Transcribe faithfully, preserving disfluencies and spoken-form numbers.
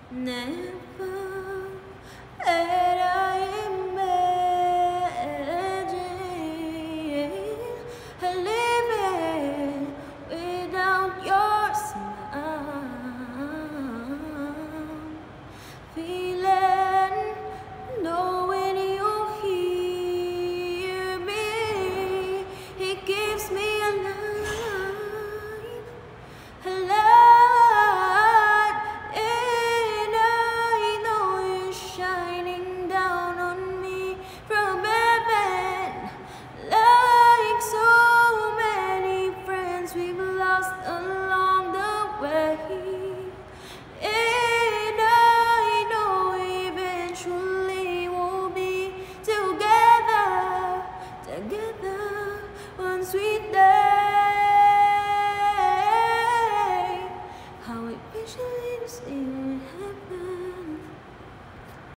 Never had I imagined living without your smile. Feeling, knowing you hear me, it gives me a life, a light, and I know you're shining down on me from heaven. Like so many friends we've lost along the way, and I know eventually we'll be together, together one sweet day. How I wish I lived in